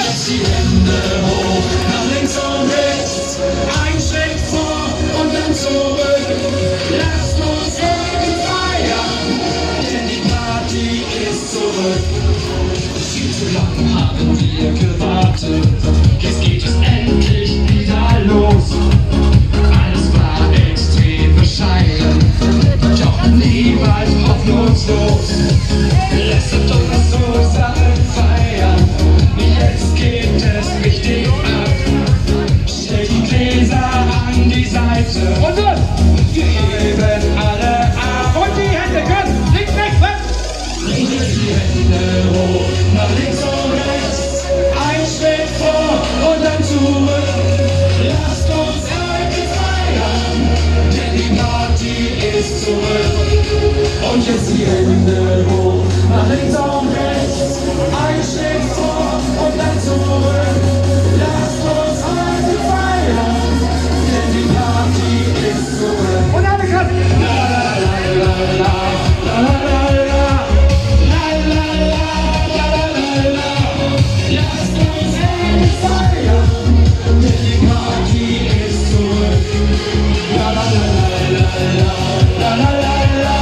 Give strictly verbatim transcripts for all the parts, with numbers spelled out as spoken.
Jetzt die Hände hoch, nach links und rechts. Ein Schritt vor und dann zurück. Lasst uns eben feiern, denn die Party ist zurück. Viel zu lang haben wir gewartet. Jetzt geht es endlich wieder los. Alles war extrem bescheiden, doch niemals hoffnungslos. Lasst uns zusammen feiern, jetzt geht es richtig ab. Stellt die Gläser an die Seite und los! Wir heben alle ab. Und die Hände können links, rechts, rechts. Bringt die Hände hoch, nach links und rechts. Ein Schritt vor und dann zurück. Lasst uns heute feiern, denn die Party ist zurück. Und jetzt die Hände hoch, nach links und rechts. Ein Schritt vor und dann zurück. Lasst uns heute feiern, denn die Party ist zurück. Und alle können. La la la la la la la la la la la la la. Lasst uns heute feiern, denn die Party ist zurück. La la la la la la la la la la.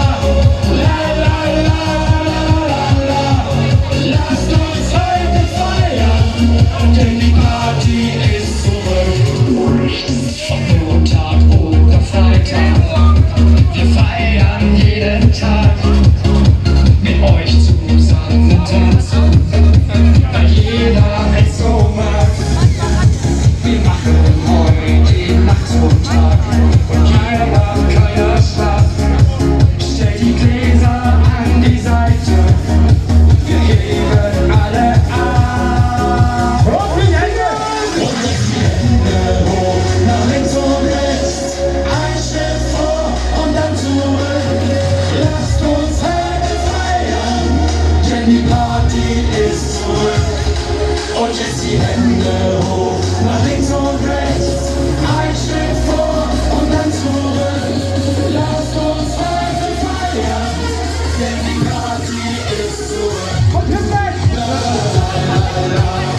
Lasst uns heute feiern, denn die Party ist zurück. Ob Montag oder Freitag, wir feiern jeden Tag. Mit euch zusammen tanzen, weil jeder es so mag. Wir machen heute die Nacht zum Tag und keiner, keiner Spaß. Stellt die Gläser an die Seite. Wir heben alle ab. Und die Hände! Und jetzt die Hände hoch, nach links und rechts. Ein Schritt vor und dann zurück. Lasst uns heute feiern, denn die Party ist zurück. Und jetzt die Hände hoch, nach links und rechts. Ein Schritt vor und dann zurück. Lasst uns heute feiern, denn die Party ist zurück. Und perfekt! La, la, la, la, la.